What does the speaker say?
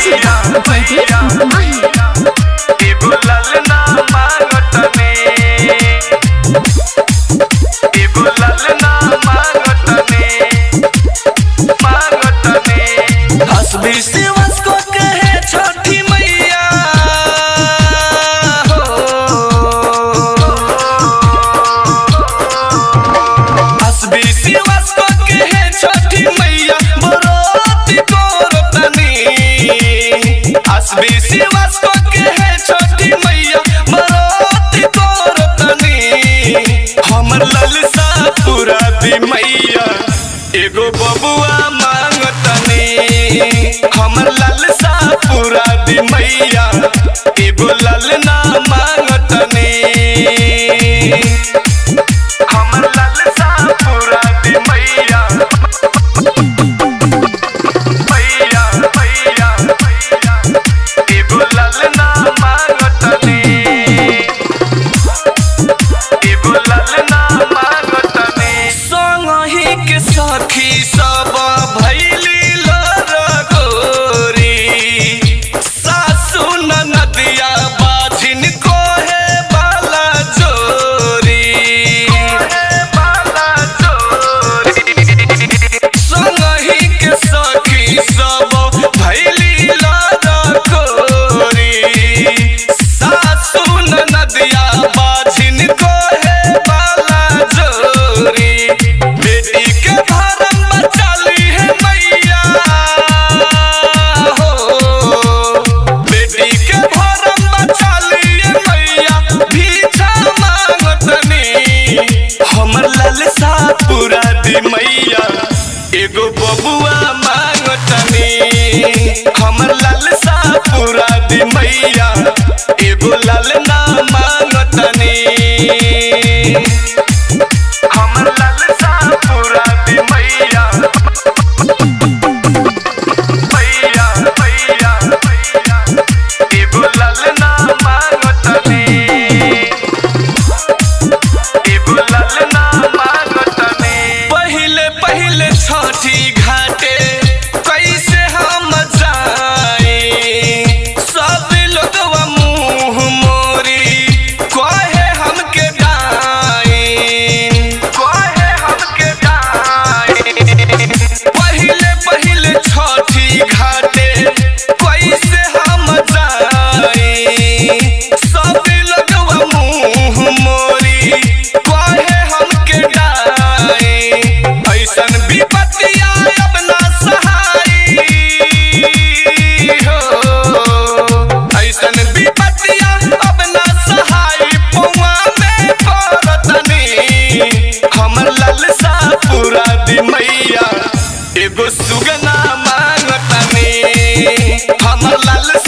एगो बबुआ मांगतनी हमर लालसा पूरा दी मैया एगो ललना मांगतनी हमर लालसा पूरा दी मैया मैया मैया एगो ललना मांगतनी एगो ललना मांगतनी संगहि के सखी सब भैली लरगोरी सासु ननदिया बाझिन कोहे बाला जोरी संगहि के सखी सब भैली लरगोरी सासु ननदिया बाझिन कोहे बाला जोरी बेटी के भरम बचाली है मैया हो बेटी के भरम बचाली है मैया भीछा मांगतनी हमर लालसा पूरा दी मैया एगो बबुआ मांगतनी हमर लालसा पूरा दी मैया एगो ललना मांगतनी हमर लालसा पूरा दी मैया मैया मैया एगो ललना मांगतनी एगो ललना मांगतनी पहिले पहिले छठी घाटे कैसे हम जाई सब लोगवा मुंह मोरी कहे हमके डाइन कहे हमके डाइन पहिले पहिले छठी घाटे कैसे हम जाई सब लोगवा मुंह मोरी कहे हमके डाइन ऐसन विपत्तिया अब ना सहाई हो ऐसन विपत्तिया अब ना सहाई पौआ में पड़तनी हमर लालसा पूरा दी मैया एगो सुगना मांगतनी हमर लालसा